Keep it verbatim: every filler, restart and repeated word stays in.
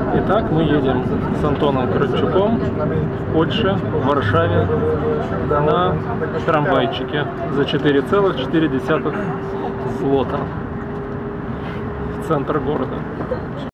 Итак, мы едем с Антоном Кравчуком в Польше, в Варшаве на трамвайчике за четыре целых четыре десятых злота в центр города.